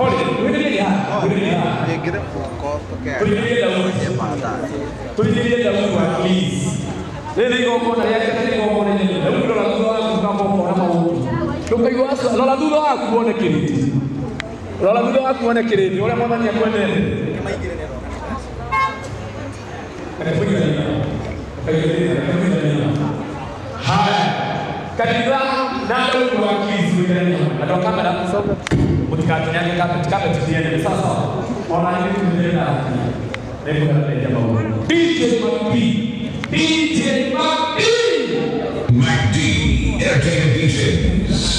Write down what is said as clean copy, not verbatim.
Pole, tuendelee Ingine mfuko pekee. tuendelee na Mungu please. Lele iko na yake tena iko na yeye. Ndio la dua tunapo na mauti. Tukaigwa asa la dua kuone kiriti. La dua kuone kiriti. Ole mwana ni kwende. Haya. Katika nalo kwa kizi ndani. Ndio kama na kusoma. Mutikati yake kama tidiane sasa. Ona hivi tunaenda. Ndio kana jamaa. DJ Mapi. DJ Mapi. Mike D, Entertainment DJs.